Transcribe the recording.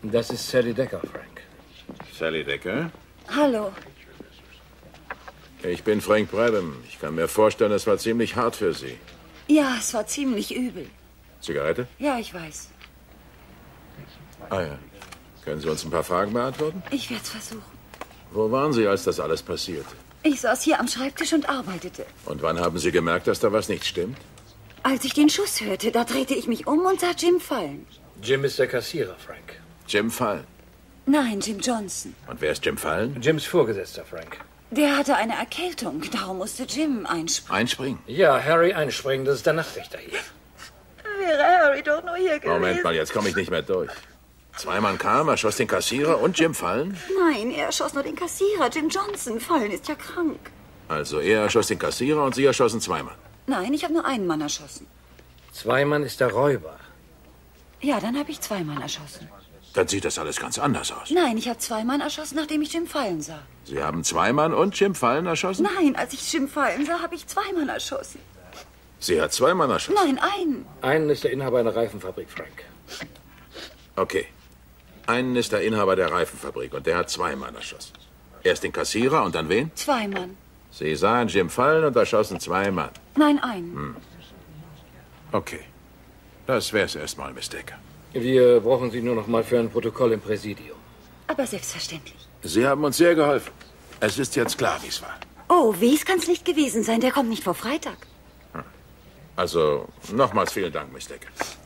Das ist Sally Decker, Frank. Sally Decker? Hallo. Ich bin Frank Brabham. Ich kann mir vorstellen, es war ziemlich hart für Sie. Ja, es war ziemlich übel. Zigarette? Ja, ich weiß. Ah ja. Können Sie uns ein paar Fragen beantworten? Ich werde es versuchen. Wo waren Sie, als das alles passierte? Ich saß hier am Schreibtisch und arbeitete. Und wann haben Sie gemerkt, dass da was nicht stimmt? Als ich den Schuss hörte, da drehte ich mich um und sah Jim fallen. Jim ist der Kassierer, Frank. Jim Fallen. Nein, Jim Johnson. Und wer ist Jim Fallen? Jims Vorgesetzter, Frank. Der hatte eine Erkältung, darum musste Jim einspringen. Einspringen? Ja, Harry einspringen, das ist der Nachtwächter hier. Wäre Harry doch nur hier gewesen. Moment mal, jetzt komme ich nicht mehr durch. Zwei Mann kam, erschoss den Kassierer und Jim Fallen? Nein, er erschoss nur den Kassierer. Jim Johnson. Fallen ist ja krank. Also er erschoss den Kassierer und Sie erschossen zwei Mann. Nein, ich habe nur einen Mann erschossen. Zwei Mann ist der Räuber. Ja, dann habe ich zwei Mann erschossen. Dann sieht das alles ganz anders aus. Nein, ich habe zwei Mann erschossen, nachdem ich Jim fallen sah. Sie haben zwei Mann und Jim Fallen erschossen? Nein, als ich Jim fallen sah, habe ich zwei Mann erschossen. Sie hat zwei Mann erschossen? Nein, einen. Einen ist der Inhaber einer Reifenfabrik, Frank. Okay. Einen ist der Inhaber der Reifenfabrik und der hat zwei Mann erschossen. Erst den Kassierer und dann wen? Zwei Mann. Sie sahen Jim fallen und erschossen zwei Mann. Nein, einen. Okay. Das wär's erstmal, Miss Decker. Wir brauchen Sie nur noch mal für ein Protokoll im Präsidium. Aber selbstverständlich. Sie haben uns sehr geholfen. Es ist jetzt klar, wie es war. Oh, Wies kann's nicht gewesen sein. Der kommt nicht vor Freitag. Also, nochmals vielen Dank, Miss Decker.